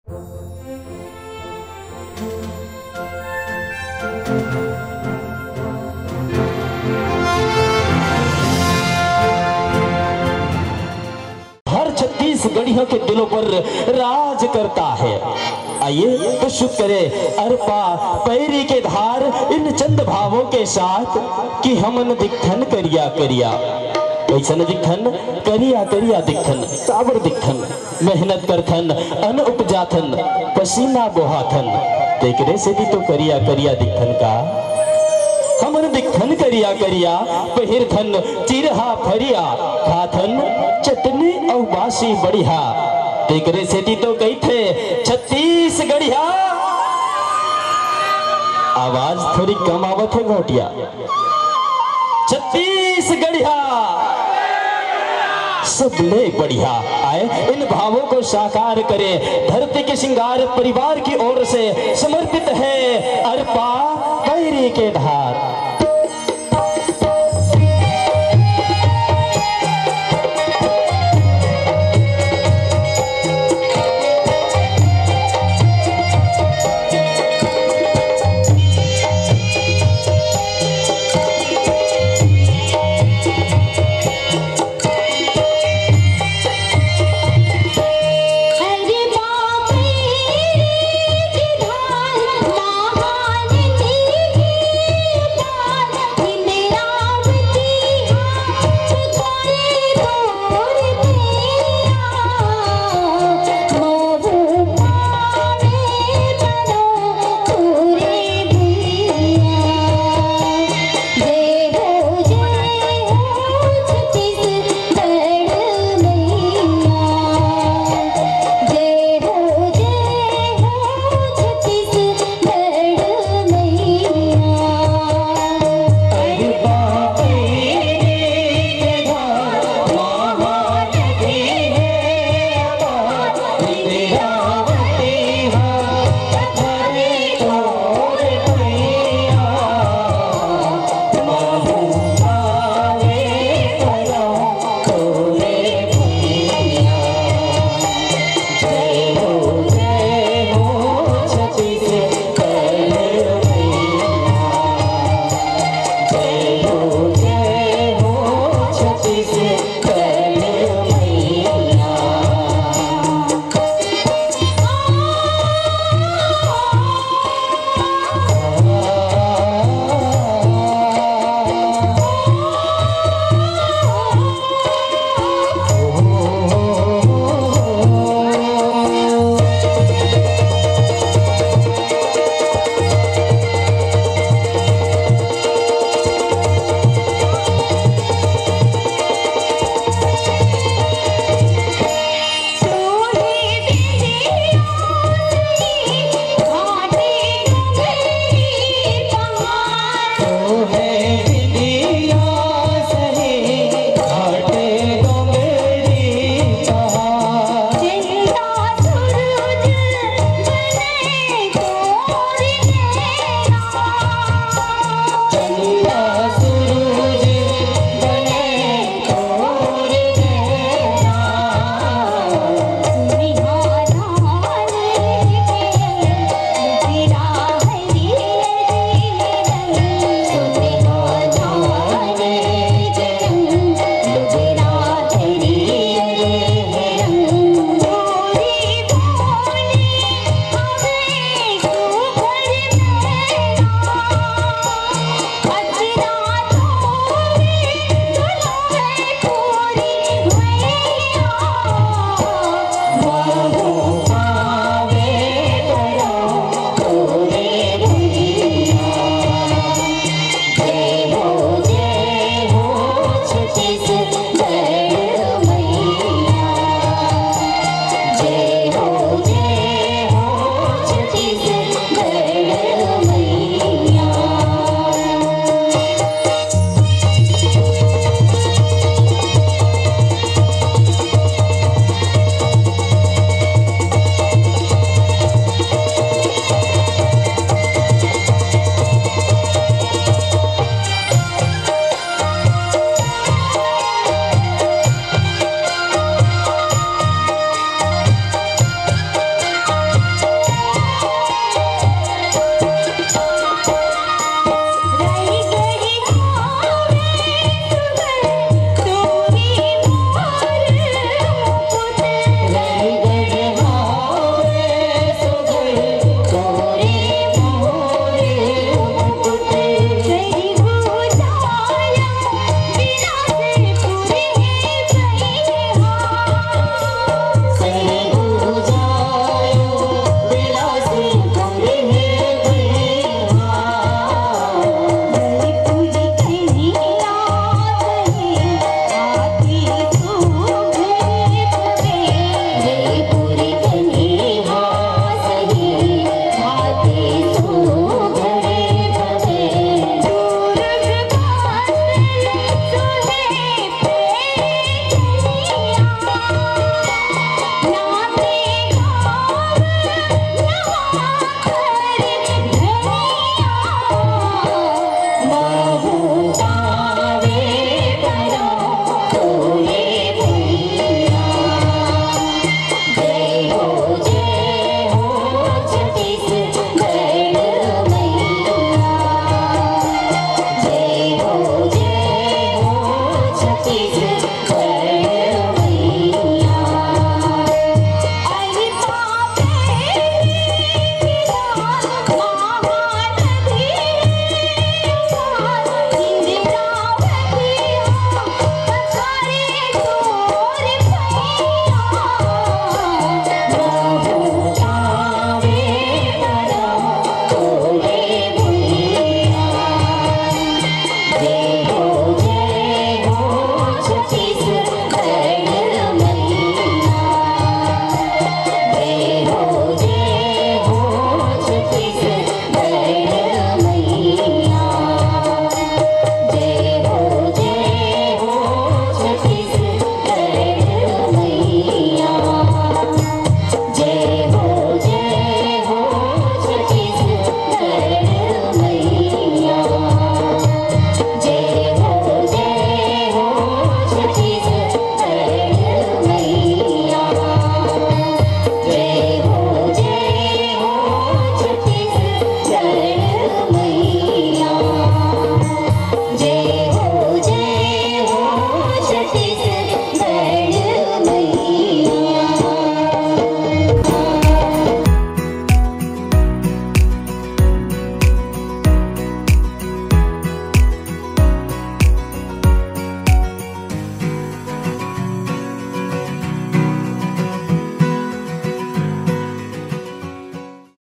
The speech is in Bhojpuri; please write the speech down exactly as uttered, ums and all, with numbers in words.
गढ़ियों के दिलों पर राज करता है। आइए तो शुक्र करे अरपा पैरी के धार इन चंद भावों के साथ कि हमन दिखन करिया करिया कैसन दिखन करिया करिया दिखन काबर दिखन मेहनत करथन अन उपजाथन पसीना बोहाथन देखरे से भी तो करिया करिया दिखन का हमन दिखन करिया करिया पहिरथन चिरहा फरिया खाथन चटनी और बासी बढ़िया देखरे से तो कही थे छत्तीसगढ़िया। आवाज थोड़ी कम आवत है घोटिया। छत्तीसगढ़िया सब ले बढ़िया आए इन भावों को साकार करे। धरती के श्रृंगार परिवार की ओर से समर्पित है अरपा पैरी के धार।